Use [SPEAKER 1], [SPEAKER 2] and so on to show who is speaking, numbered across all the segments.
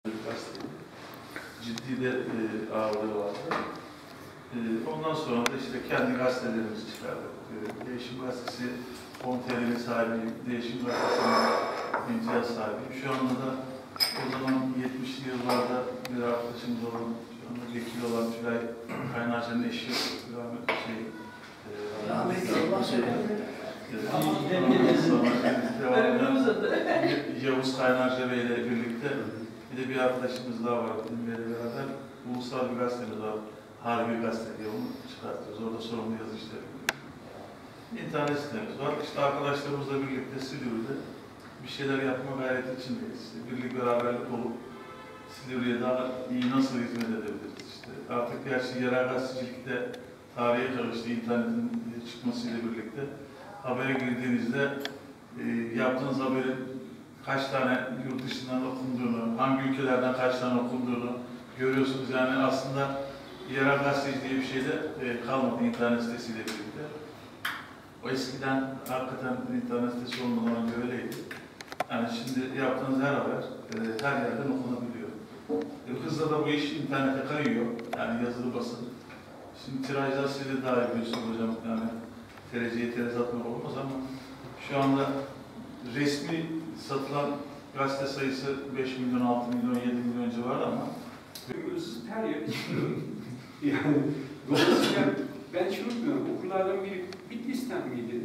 [SPEAKER 1] Ciddi de ağırlığı vardı. Ondan sonra da işte kendi gazetelerimizi çıkardık. Değişim Gazetesi 10 TL'nin sahibiyim, Değişim Gazetesi'nin imtiyaz sahibiyim. Şu anda da o zaman 70'li yıllarda bir arkadaşımız olan, şu anda vekil olan Tülay Kaynarca'nın eşi, Yavuz Kaynarca Bey ile birlikte bir de bir arkadaşımız daha var, benimle beraber ulusal bir gazetemiz var, Harbi Gazete diye onu çıkartıyoruz. Orada sorumlu yazı işleri yapıyoruz. İnternet sitemiz var. İşte arkadaşlarımızla birlikte Silivri'de bir şeyler yapma gayreti içindeyiz. İşte birlik beraberlik olup Silivri'ye daha iyi nasıl hizmet edebiliriz? İşte artık gerçi yerel gazetecilikte tarihe karıştı, internetin çıkmasıyla birlikte habere girdiğinizde yaptığınız haberin kaç tane yurt dışından okunduğunu, hangi ülkelerden kaç tane okunduğunu görüyorsunuz. Yani aslında yerel gazeteci diye bir şey de kalmadı internet sitesiyle birlikte. O eskiden hakikaten internet sitesi olmadan önce öyleydi. Yani şimdi yaptığınız her haber her yerden okunabiliyor. Hızla da bu iş internete kayıyor. Yani yazılı basın. Şimdi tirajlar size daha iyi biliyorsunuz hocam. Yani tereciye terez atmak olmaz ama şu anda resmi satılan gazete sayısı 5 milyon, 6 milyon, 7 milyon civarı ama
[SPEAKER 2] her yerde çıkıyor. Yani dolayısıyla ben şunu bilmiyorum, okullardan biri Bitlis'ten miydi?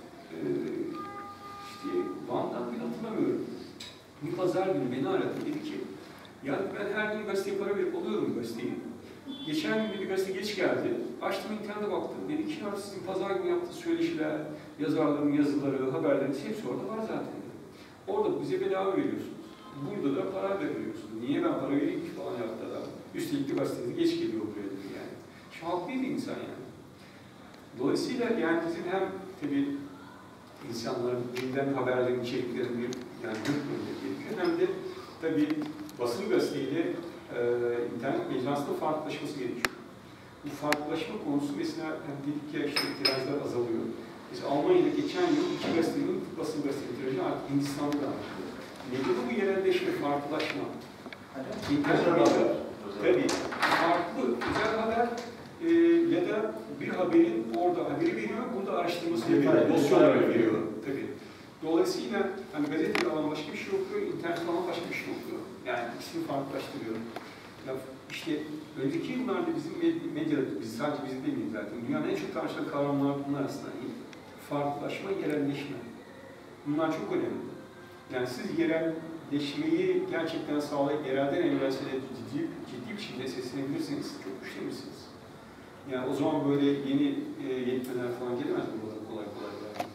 [SPEAKER 2] İşte Van'dan bir hatırlamıyorum. Bir pazar günü beni aradı, dedi ki yani ben her gün gazeteye para verip alıyorum gazeteyi. Geçen gün bir gazete geç geldi. Açtım internete baktım. Dedi ki ya sizin pazar günü yaptığınız söyleşiler, yazarların yazıları, haberleriniz hepsi orada var zaten. Orada bize bedava veriyorsunuz. Burada da para veriyorsunuz. Niye ben para vereyim ki falan yaptı adam. Üstelik de gazeteniz geç geliyor buraya dedi yani. Şu haklı bir insan yani. Dolayısıyla yani bizim hem tabii insanların gündem haberlerin içeriklerini yani yürütmemiz gerekiyor. Hem de tabii basılı gazeteyle internet mecrasında farklılaşması gerekiyor. Bu farklılaşma konusu mesela dedik ya işte tirajlar azalıyor. Mesela Almanya'da geçen yıl 2 gazetenin basılı gazete tirajı artık Hindistan'da da artıyor. Nedeni bu yerelleşme, farklılaşma. İnternet haber. Tabii farklı, güzel haber ya da bir haberin orada haberi veriyor, burada araştırması yapıyor, dosyaları veriyor. Tabii. Dolayısıyla hani gazete alan başka bir şey okuyor, internet alan başka bir şey okuyor. Yani ikisini farklılaştırıyor. Ya işte önceki yıllarda bizim medyada, biz sadece bizim demeyiz zaten, dünyanın en çok tartışılan kavramlar bunlar aslında. Farklılaşma, yerelleşme. Bunlar çok önemli. Yani siz yerelleşmeyi gerçekten sağlayıp yerelden evvelsene ciddi bir şekilde seslenebilirsiniz, çok güçlenirsiniz. Yani o zaman böyle yeni yetmeler falan gelemez mi buradan kolay kolay yani?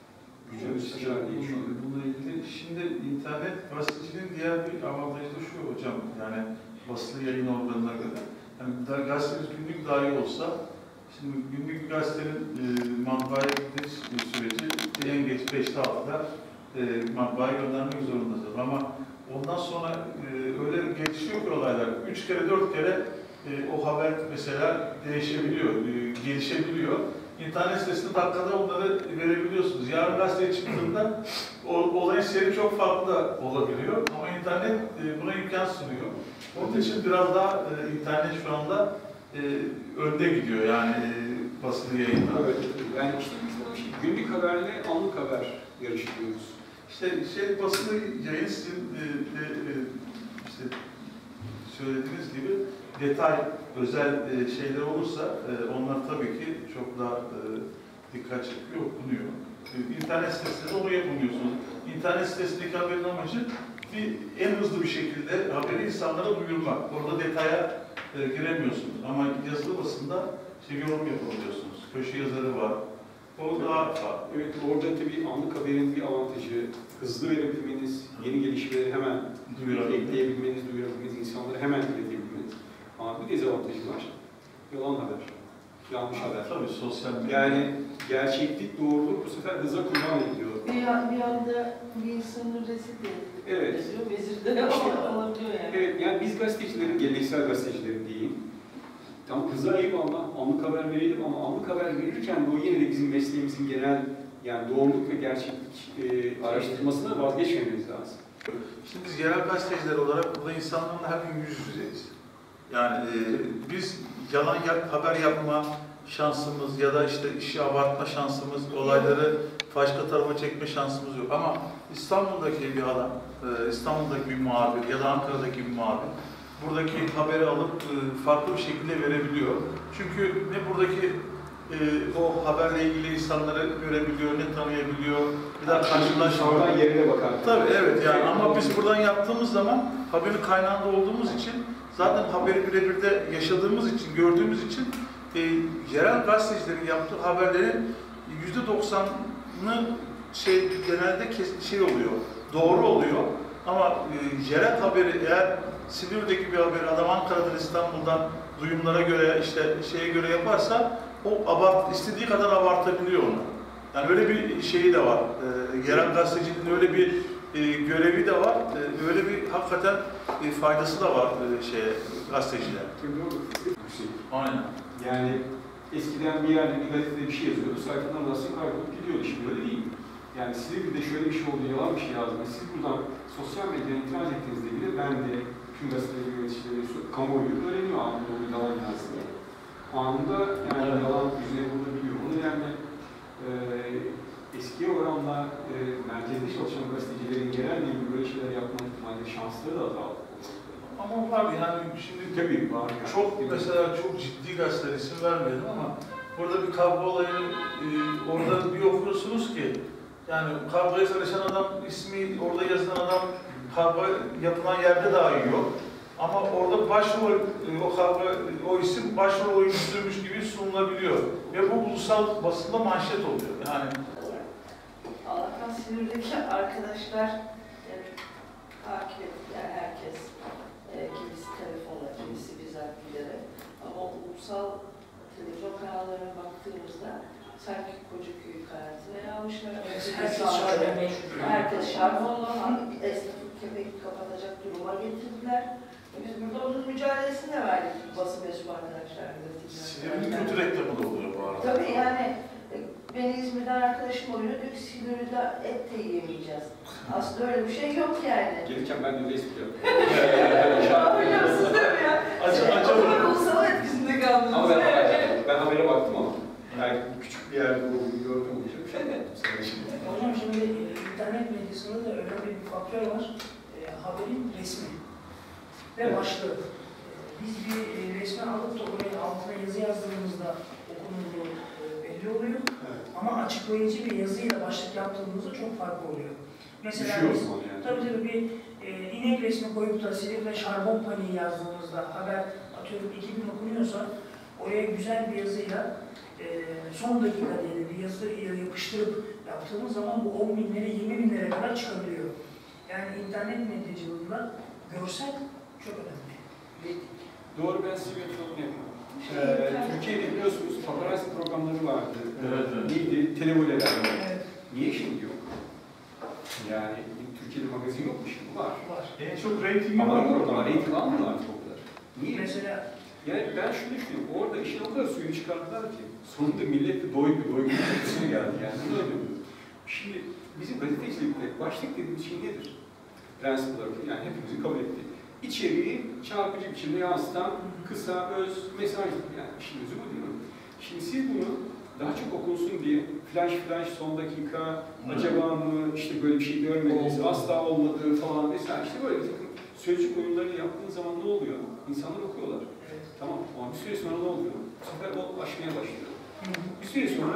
[SPEAKER 1] Bununla ilgili şimdi internet gazeteciliğin diğer bir avantajı da şu hocam, yani basılı yayın organına göre. Yani gazetemiz günlük dahi olsa, şimdi günlük bir gazetenin matbaaya gittiği süreci en geç 5'te 6'da matbaaya göndermek zorundasınız. Ama ondan sonra öyle gelişiyor ki olaylar. 3 kere 4 kere o haber mesela değişebiliyor, gelişebiliyor. İnternet sitesinde dakikada onları verebiliyorsunuz. Yarın gazeteye çıktığında olayın seyri çok farklı olabiliyor. Ama internet buna imkan sunuyor. Onun için biraz daha internet şu anda önde gidiyor yani basılı yayında.
[SPEAKER 2] Evet, yani işte biz günlük haberle anlık haber yarışıyoruz.
[SPEAKER 1] İşte basılı yayın sizin işte söylediğiniz gibi detay, özel şeyler olursa onlar tabii ki çok daha dikkat çekiyor, okunuyor. İnternet sitesinde onu yapamıyorsunuz. İnternet sitesindeki haberin amacı en hızlı bir şekilde haberi insanlara duyurmak. Orada detaya giremiyorsunuz. Ama yazılı basında yorum yapabiliyorsunuz. Köşe yazarı var. O daha
[SPEAKER 2] evet, orada tabii anlık haberin bir avantajı, hızlı verebilmeniz, yeni gelişmeleri hemen ekleyebilmeniz, duyurabilmeniz, insanlara hemen iletebilmeniz. Ama bir dezavantajı var. Yalan haber. Yanlış haber.
[SPEAKER 1] Tabii sosyal medya.
[SPEAKER 2] Yani gerçeklik, doğruluk bu sefer hıza kurban ediliyor.
[SPEAKER 3] Bir anda bir insanın rezil de
[SPEAKER 2] evet.
[SPEAKER 3] Vezir de olabiliyor yani.
[SPEAKER 2] Evet, yani biz gazetecilerin, geleneksel gazetecilerin diyeyim, Tam kıza eyvallah, anlık haber verelim ama anlık haber verirken de o yine de bizim mesleğimizin genel yani doğruluk ve gerçeklik araştırmasına vazgeçmememiz lazım.
[SPEAKER 1] Şimdi biz yerel gazeteciler olarak burada insanlarla her gün yüz yüzeyiz. Yani biz yalan haber yapma şansımız ya da işte işi abartma şansımız, olayları başka tarafa çekme şansımız yok. Ama İstanbul'daki bir adam, İstanbul'daki bir muhabir ya da Ankara'daki bir muhabir buradaki haberi alıp farklı bir şekilde verebiliyor. Çünkü ne buradaki o haberle ilgili insanları görebiliyor, ne tanıyabiliyor, bir daha karşılaşıyor.
[SPEAKER 2] Oradan yerine bakar.
[SPEAKER 1] Tabii evet yani ama biz buradan yaptığımız zaman haberin kaynağında olduğumuz için zaten haberi birebir de yaşadığımız için, gördüğümüz için yerel gazetecilerin yaptığı haberlerin %90'ı genelde oluyor, doğru oluyor. Ama yerel haberi eğer Silivri'deki bir haberi adam Ankara'dan, İstanbul'dan duyumlara göre şeye göre yaparsa o istediği kadar abartabiliyor onu. Yani öyle bir şeyi de var. Yerel gazeteciliğin öyle bir görevi de var. Öyle bir hakikaten faydası da var gazeteciler. Aynen.
[SPEAKER 2] Yani eskiden bir yerde bir gazetede bir şey yazıyordu, sayfadan nasıl kaybolup gidiyordu. Şimdi öyle değil. Yani Silivri'de şöyle bir şey oldu, yalan bir şey yazdınız. Siz buradan sosyal medyaya itiraz ettiğinizde bile ben de tüm gazetelerin yöneticileri, kamuoyu öğreniyor anında o yalan yazdığını. Anında yani yalan yüzüne vurabiliyor. Onun yani eski oranla merkezde çalışan gazetecilerin genelde böyle şeyler yapma ihtimali şansları da azaldı.
[SPEAKER 1] Ama var yani şimdi
[SPEAKER 2] tabii var.
[SPEAKER 1] Çok mesela çok ciddi gazeteler isim vermedim ama burada bir kavga olayını orada bir okursunuz ki yani kavgaya çalışan adam ismi orada yazılan adam kavga yapılan yerde dahi yok. Ama orada başrol o isim başrol oyuncusuymuş gibi sunulabiliyor ve bu ulusal basında manşet oluyor. Yani
[SPEAKER 3] Allah'tan Silivri'deki arkadaşlar takip ettiler herkes. Kimisi telefonla, kimisi bizzat giderek. Ama ulusal televizyon kanallarına baktığımızda sanki Kocaköy'ü karantinaya almışlar. Herkes şarbonla, esnafı kepek kapatacak duruma getirdiler. Biz burada onun mücadelesini verdik basın mensubu arkadaşlarla.
[SPEAKER 1] Silivri'nin kötü reklamı da oluyor bu arada.
[SPEAKER 3] Tabii yani beni İzmir'den arkadaşım oluyor, diyor ki Silivri'de et de yiyemeyeceğiz. Aslında öyle bir şey yok yani.
[SPEAKER 2] Gelirken ben de öyle istiyorum.
[SPEAKER 3] Biliyorsunuz değil mi ya? Acaba ulusal etkisinde kaldınız.
[SPEAKER 2] Ama ben habere baktım ama. Yani küçük bir yerde olduğunu gördüm diyeceğim. Bir şey mi yaptım sana şimdi?
[SPEAKER 4] Hocam şimdi internet medyasında da önemli bir faktör var. Haberin resmi ve başlığı. Biz bir resmi alıp da oraya altına yazı yazdığımızda okunduğu belli oluyor.
[SPEAKER 2] Evet.
[SPEAKER 4] Ama açıklayıcı bir yazıyla başlık yaptığımızda çok farklı oluyor. Mesela biz
[SPEAKER 2] yani.
[SPEAKER 4] tabii bir inek resmi koyup da Silivri şarbon paniği yazdığımızda haber atıyorum 2000 okunuyorsa oraya güzel bir yazıyla son dakika diye bir yazı yapıştırıp yaptığımız zaman bu 10 binlere 20 binlere kadar çıkabiliyor. Yani internet medyacılığında görsel çok önemli.
[SPEAKER 2] Doğru, ben size bir açıklama yapayım. Türkiye'de biliyorsunuz paparazzi programları vardı.
[SPEAKER 1] Evet.
[SPEAKER 2] Neydi? Televoleler.
[SPEAKER 4] Evet.
[SPEAKER 2] Niye şimdi yok? Yani Türkiye'de magazin yok mu şimdi? Var.
[SPEAKER 4] Var.
[SPEAKER 1] En çok reytingi
[SPEAKER 2] Ama
[SPEAKER 1] var.
[SPEAKER 2] orada reyting almıyorlar artık o kadar. Niye?
[SPEAKER 4] Mesela
[SPEAKER 2] Yani ben şunu düşünüyorum, orada işin o kadar suyunu çıkardılar ki sonunda millet de doygu çizgisine geldi yani. Bunu öyle. Şimdi bizim gazetecilikte başlık dediğimiz şey nedir? Prensip olarak yani hepimizin kabul ettiği. İçeriği çarpıcı biçimde yansıtan kısa, öz mesajdır yani. İşin özü bu değil mi? Şimdi siz bunu daha çok okunsun diye flash son dakika, acaba mı, işte böyle bir şey görmediniz, asla olmadığı falan vesaire. İşte böyle bir takım sözcük oyunlarını yaptığın zaman ne oluyor? İnsanlar okuyorlar.
[SPEAKER 4] evet.
[SPEAKER 2] Tamam ama bir süre sonra ne oluyor? Bu sefer o aşmaya başlıyor. Bir süre sonra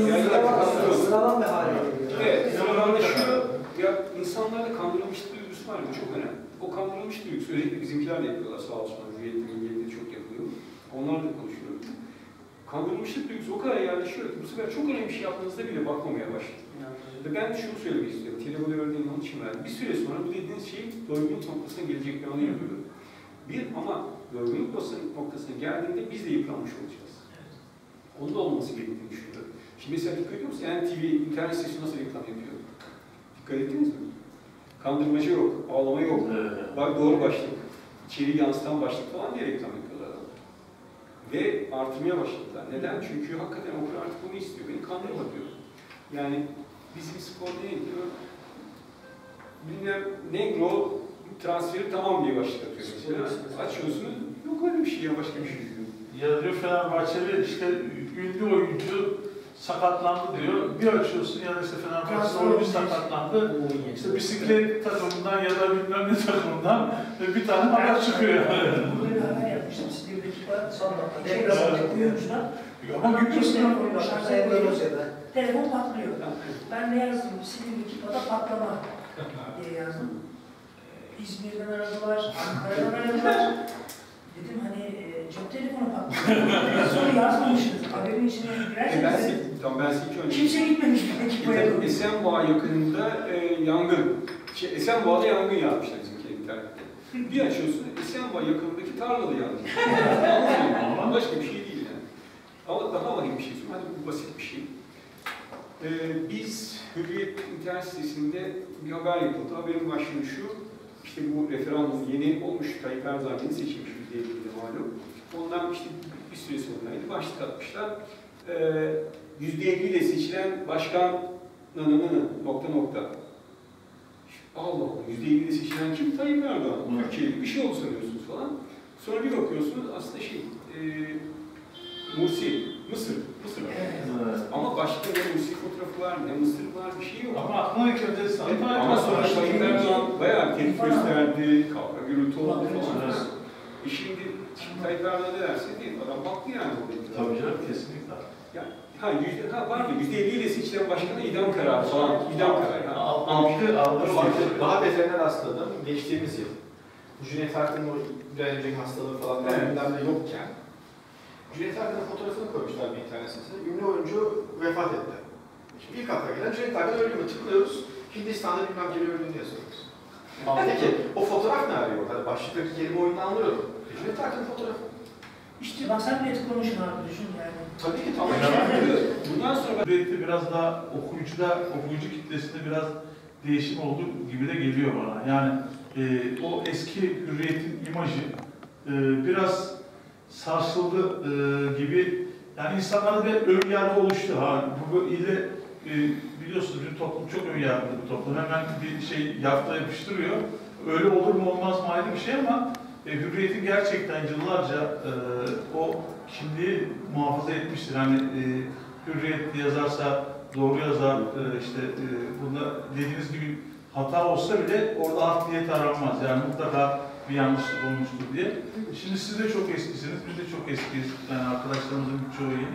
[SPEAKER 5] sıradan bir hale geliyor.
[SPEAKER 2] evet, sıradanlaşıyor. Ya insanlarda kandırılmışlık duygusu var mı? Çok önemli. O kandırılmış duygusu, özellikle bizimkiler de yapıyorlar sağ olsunlar, hürriyetli, milliyetli çok yapılıyor. Onlar da konuşuyor. Kandırılmışlık duygusu o kadar yerleşiyor ki bu sefer çok önemli bir şey yaptığınızda bile bakmamaya başlıyor. Ve ben şunu söylemek istiyorum, telefonu örneğini onun için verdim. Bir süre sonra bu dediğiniz şey doygunluk noktasına gelecek bir anı yapıyor. Ama doygunluk noktasına geldiğinde biz de yıpranmış olacağız. Onun da olması gerektiğini düşünüyorum. Şimdi mesela dikkat ediyor musun? NTV internet sitesi nasıl reklam yapıyor? Dikkat ettiniz mi? Kandırmacı yok, ağlama yok. Bak doğru başlık, içeriği yansıtan başlık falan diye reklam yapıyorlar. Ve artırmaya başladılar. Neden? Çünkü hakikaten okur artık bunu istiyor. Beni kandırma diyor. Yani bizim spor değil diyor. Bilmem Negro transferi tamam diye başlık atıyor mesela. Açıyorsunuz, yok öyle bir şey ya, başka bir şey diyor.
[SPEAKER 1] Ya diyor Fenerbahçeli işte ünlü oyuncu sakatlandı diyor. Bir açıyorsun ya da işte Fenerbahçeli oyuncu sakatlandı. İşte bisiklet takımından ya da bilmem ne takımından bir tane haber çıkıyor yani.
[SPEAKER 4] Burada bir haber yapmıştım. Silivri'deki son oyuncudan.
[SPEAKER 1] Ama
[SPEAKER 4] Gümrük'ün koymuş. Telefon patlıyor. Ben ne yazdım? Silivri'deki patlama diye yazdım. İzmir'den aradılar, Ankara'dan aradılar. Dedim hani cep telefonu patlıyor. Sonra yazmamışız. Haberin içine girerseniz.
[SPEAKER 2] Ben size ilk önce...
[SPEAKER 4] Kimse gitmemiş belki buraya.
[SPEAKER 2] Esenboğa yakınında yangın. Esenboğa'da yangın yapmışlar bizimki internette. Bir açıyorsun, Esenboğa yakınındaki tarlada yangın. Ama başka bir şey değil yani. Ama daha vahim bir şey söyleyeyim. Hadi bu basit bir şey. Biz Hürriyet internet sitesinde bir haber yapıldı. Haberin başlığı şu. İşte bu referandum yeni olmuş, Tayyip Erdoğan yeni seçilmiş %50'de malum. Ondan işte bir süre sonraydı, başlık atmışlar. %50 ile seçilen başkan nokta. Allah Allah, %50 ile seçilen kim? Tayyip Erdoğan. Türkiye'li bir şey oldu sanıyorsunuz falan. Sonra bir bakıyorsunuz aslında Mursi, Mısır.
[SPEAKER 1] Evet.
[SPEAKER 2] Ama başka ne Mursi fotoğrafı var, ne Mısır var, bir şey yok.
[SPEAKER 1] Ama aklına ilk önce sanırım.
[SPEAKER 2] Ama sonra Tayyip Erdoğan bayağı tepki gösterdi, kavga gürültü oldu falan. Şimdi Tayyip Erdoğan ne derse değil, adam baktı yani.
[SPEAKER 1] Tabii canım, kesinlikle.
[SPEAKER 2] Var mı? %50 ile seçilen başkana idam kararı falan. İdam kararı.
[SPEAKER 5] Aldı. Daha detayına rastladım. Geçtiğimiz yıl. Cüneyt Arkın'ın o bir ay önceki hastalığı falan gündemde yokken Cüneyt Arkın'ın fotoğrafını koymuşlar bir internet sitesine. Ünlü oyuncu vefat etti. Şimdi ilk akla gelen Cüneyt Arkın ölü mü? Tıklıyoruz. Hindistan'da bilmem kimi öldüğünü yazıyoruz. Peki o fotoğraf ne arıyor? Hani başlıktaki kelime oyunu anlıyorum. Cüneyt Arkın'ın fotoğrafı.
[SPEAKER 4] İşte bak sen net konuşun abi, düşün yani.
[SPEAKER 2] Tabii ki tamam. Bundan sonra
[SPEAKER 1] Hürriyet'te biraz daha okuyucu kitlesinde biraz değişim oldu gibi de geliyor bana. Yani o eski Hürriyet'in imajı biraz sarsıldı gibi. Yani insanlarda bir önyargı oluştu. Bu ile biliyorsunuz bir toplum çok önyargılı bir toplum. Hemen bir şey yafta yapıştırıyor. Öyle olur mu olmaz mı ayrı bir şey ama Hürriyet'in gerçekten yıllarca o kimliği muhafaza etmiştir. Hani Hürriyet yazarsa doğru yazar, bunda dediğiniz gibi hata olsa bile orada art niyet aranmaz. Yani mutlaka bir yanlışlık olmuştur diye. Şimdi siz de çok eskisiniz, biz de çok eskiyiz. Yani arkadaşlarımızın birçoğu yeni.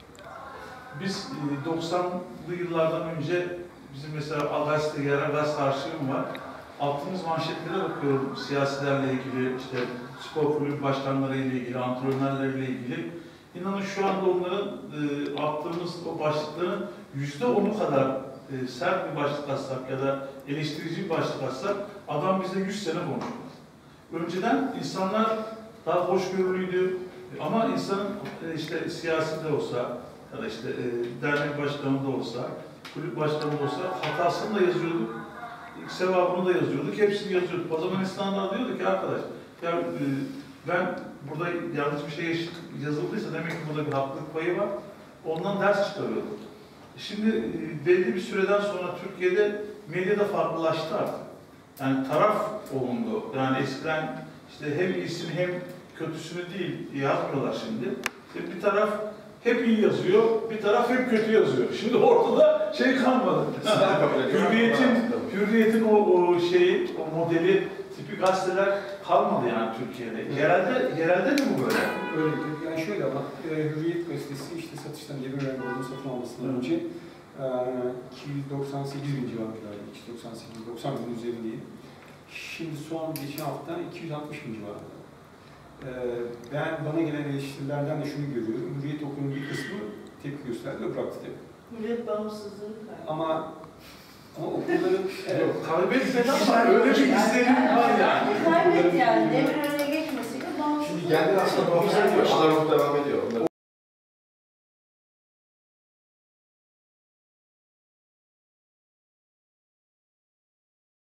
[SPEAKER 1] Biz 90'lı yıllardan önce bizim mesela yerel gazete arşivim var. Attığımız manşetlere bakıyorum siyasilerle ilgili, işte spor kulübü başkanları ile ilgili, antrenörlerle ilgili. İnanın şu anda onların attığımız o başlıkların %10'u kadar sert bir başlık atsak ya da eleştirici bir başlık atsak adam bize 100 sene konuşmaz. Önceden insanlar daha hoşgörülüydü ama insanın işte siyasi de olsa ya da işte dernek başkanı da olsa, kulüp başkanı da olsa hatasını da yazıyorduk, sevabını da yazıyorduk, hepsini yazıyorduk. O zaman insanlar diyordu ki arkadaş, ya ben burada yanlış bir şey yazıldıysa demek ki burada bir haklılık payı var. Ondan ders çıkarıyorduk. Şimdi belli bir süreden sonra Türkiye'de medyada farklılaştı artık. Yani taraf olundu. Yani eskiden işte hem iyisini hem kötüsünü değil yazmıyorlar şimdi. İşte bir taraf hep iyi yazıyor, bir taraf hep kötü yazıyor. Şimdi ortada şey kalmadı. Hürriyet'in o modeli tipi gazeteler kalmadı yani Türkiye'de. Yerelde mi bu böyle?
[SPEAKER 2] Öyle. Yani şöyle ama Hürriyet gazetesi işte satıştan Cemil Erdoğan'ın satın almasından önce 298 bin civarındaydı. 298-90 bin üzerindeydi. Şimdi son geçen hafta 260 bin civarında. Ben bana gelen eleştirilerden de şunu görüyorum. Hürriyet okulunun bir kısmı tepki gösterdi ve bıraktı tabii.
[SPEAKER 3] Hürriyet bağımsızlığı kaybı.
[SPEAKER 2] Ama okulların...
[SPEAKER 1] Kaybetmedi ama öyle bir izlenim var yani.
[SPEAKER 3] Kaybet yani. Devir önüne geçmesiyle bağımsızlığı.
[SPEAKER 5] Şimdi kendi aslında muhafaza ediyor. Analog devam ediyor.
[SPEAKER 2] O